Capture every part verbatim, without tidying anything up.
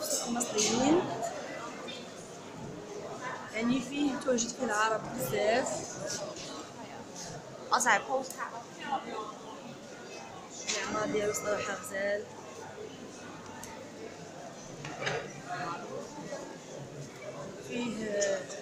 السوق المصريين، يعني فيه تواجد فيه العرب بزاف. 我就係 post 卡。 العمار ديالو صراحة غزال. فيه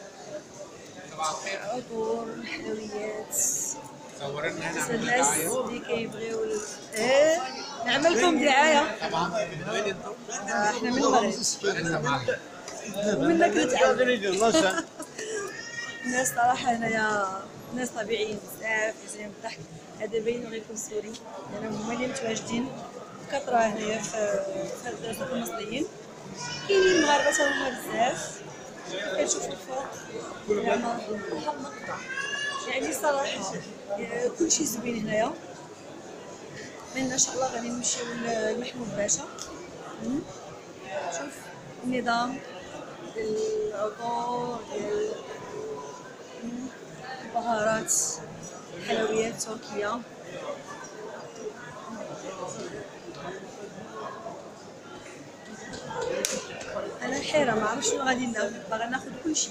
عطور حلويات. صورنا هنا عملنا الناس دعاية. اللي كيبغيو ال- ايه نعمل لكم دعاية. طبعا من وين انتم؟ آه، احنا من المغرب انت معك. ومن نكرة الناس صراحة هنايا ناس طبيعيين بزاف يزيان بالضحك. هذا باين غيكون سوري لأنهم هما اللي متواجدين بكثرة هنايا في في هاد السوق المصريين. كاينين مغاربة تا هما بزاف. كنشوفو الفوق زعما بحال نقطة، يعني صراحة آه، كلشي زوين هنايا. من ان شاء الله غادي نمشيو لمحمود باشا. مم. شوف النظام ديال العطور ديال مم. البهارات الحلويات التركية. انا حيرة ما عرفتش شنو غادي ناخذ، باغا ناخذ كلشي.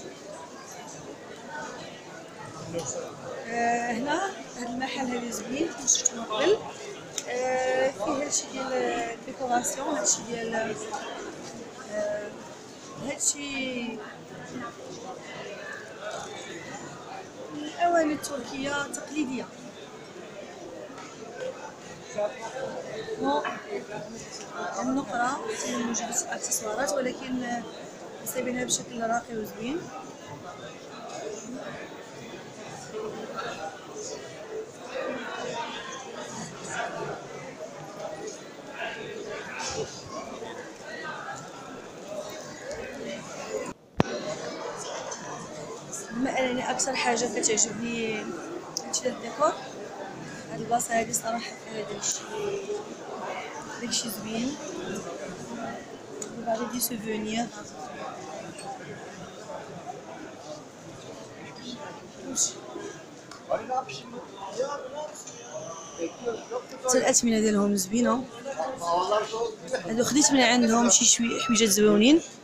آه هنا هاد المحل هذا زوين كنت شفتو من قبل. آه فيه هادشي ديال الديكوراسيون، هادشي ديال آه هادشي الأواني التركية التقليدية. النقرة موجودة في الاكسسوارات ولكن سايبينها بشكل راقي وزوين. بما انني اكثر حاجه كتعجبني هادشي ديال الديكور، هاد البلاصه هادي صراحه فيها داكشي داكشي زوين. وبعد دي سوفونير حتى الأثمنة ديالهم زوينة. هادو خديت من عندهم شي شوي حويجات زوينين.